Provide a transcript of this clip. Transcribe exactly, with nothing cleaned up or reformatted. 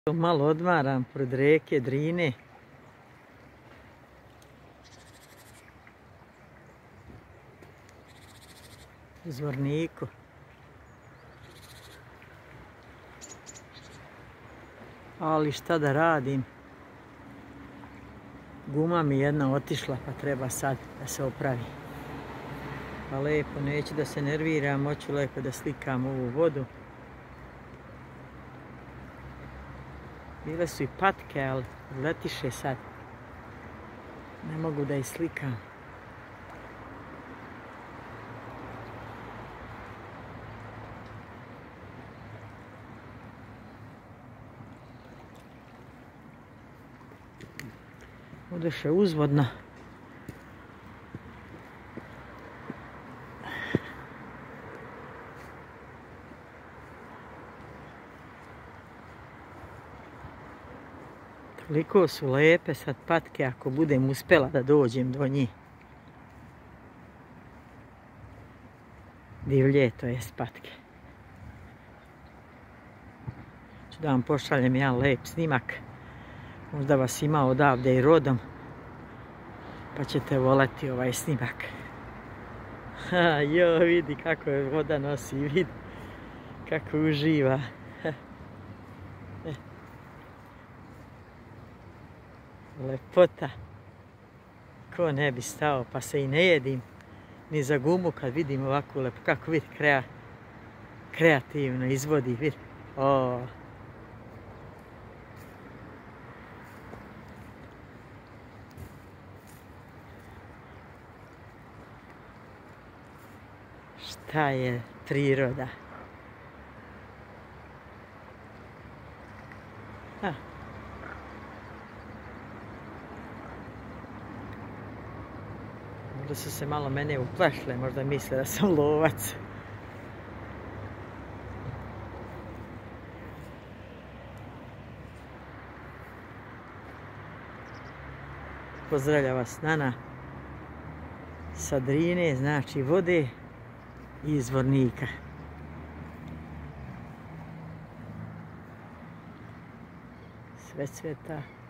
Malo odmaram pored reke Drine. U Zvorniku. Ali šta da radim? Guma mi jedna otišla pa treba sad da se opravi. Pa lepo, neću da se nerviram, hoću lepo da slikam ovu vodu. Bile su i patke, ali letiše sad. Ne mogu da ih slikam. Odeše uzvodno. Toliko su lepe sad patke ako budem uspjela da dođem do njih. Divlje to je patke. Ću da vam pošaljem jedan lep snimak. Možda vas ima odavde i rodom. Pa ćete voleti ovaj snimak. Ha, jo, vidi kako je voda nosi, vidi kako uživa. Lepota. Ko ne bi stao, pa se i ne jedim ni za gumu kad vidim ovakvu lepo. Kako vidi, krea, kreativno izvodi, vidi. O. Šta je priroda? Ha. Možda su se malo mene uplašile, možda misle da sam lovac. Pozdravlja vas Nana sa Drine, znači vode i iz Zvornika. Sve cveta.